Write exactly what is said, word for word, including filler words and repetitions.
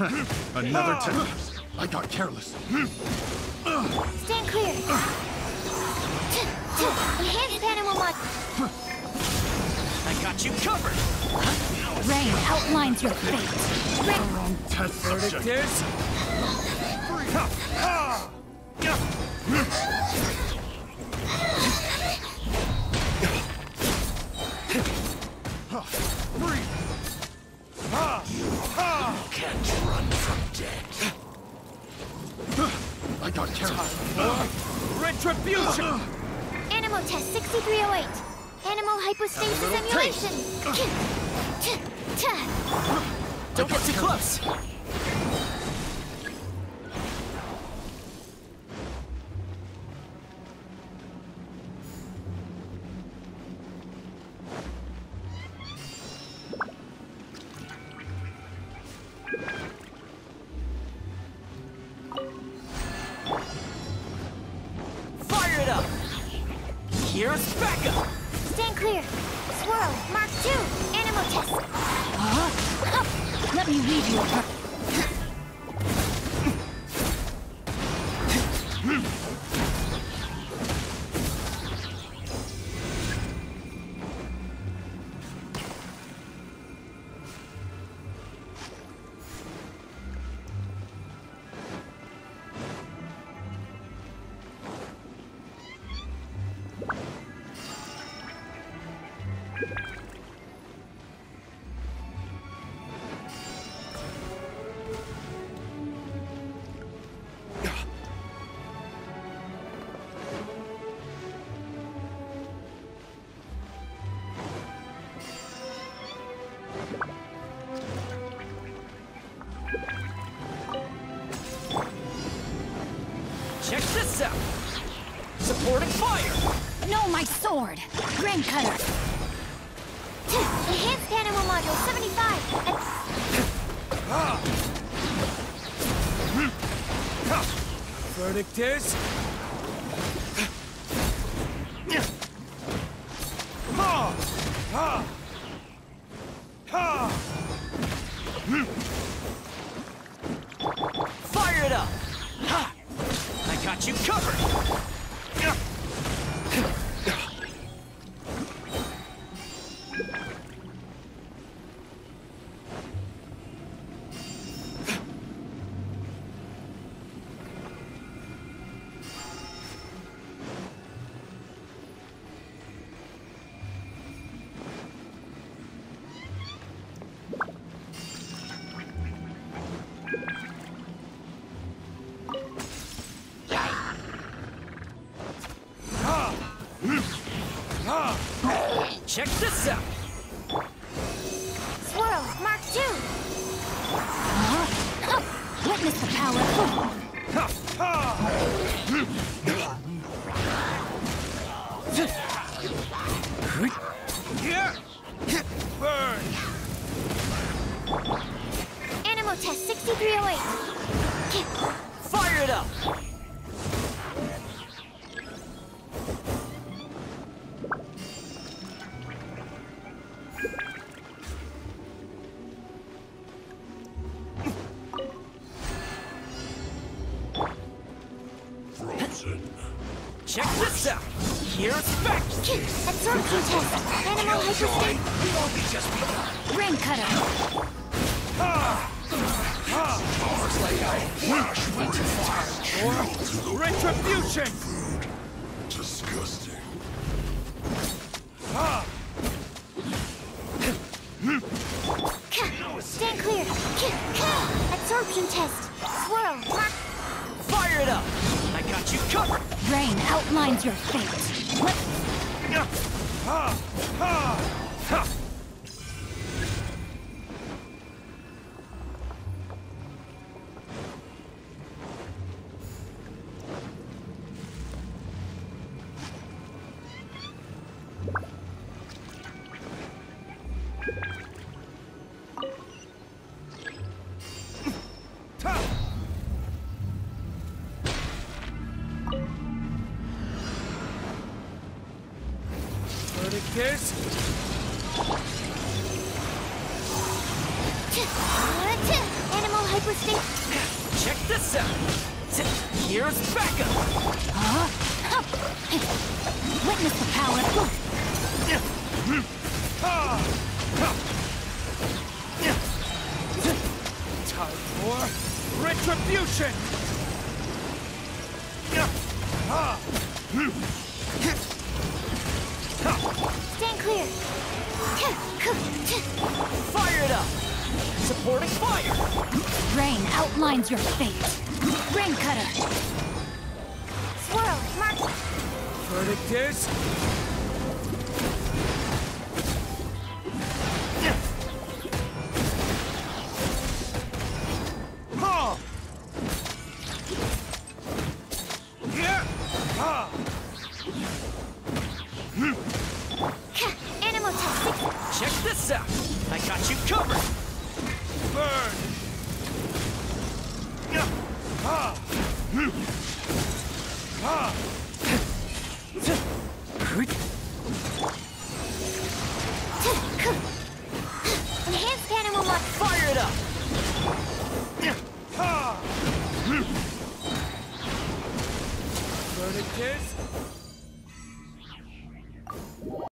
Another test. I got careless. Stand clear. Enhanced animal mod. I got you covered. Rain outlines your fate. Wrong test subject. There's Can't run from death. I got careless. retribution. Animal test sixty-three oh eight. Animal hypostasis emulation. Don't get too close. Fire it up. Here's backup. Stand clear. Swirl. Mark two. Animal test. Huh? Let me read you a per- Check this out. Supporting fire. No, my sword! Grain cutter! Enhanced animal module seventy-five. Verdict is... Fire it up! I got you covered! Check this out! Swirl. Mark two. Huh? Witness the power! Burn! Animal test sixty-three oh eight. Fire it up! Check this out! Here's back! Absorption test. Animal hypostasis. Grain cutter! Retribution! Disgusting. Stand clear. Absorption test. Swirl. Mark. Fire it up! I got you covered! Rain outlines your fate. Let- Verdict is... Animal hypostation. Check this out. Here's backup. Huh? Hup. Witness the power. Time for retribution. Stand clear. Fire it up. Supporting fire. Rain outlines your fate. Rain cutter. Swirl, mark. Verdict is... Ha! Yeah! Ha! Animal test. Check this out. I got you covered. Burn! Ha! Ha!